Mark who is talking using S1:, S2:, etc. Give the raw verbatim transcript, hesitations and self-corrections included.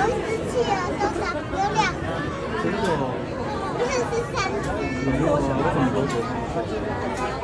S1: 有一只企鹅多少？有两只。
S2: 真的哦？
S1: 不是是三只。
S2: 没有啊，我怎么都觉得。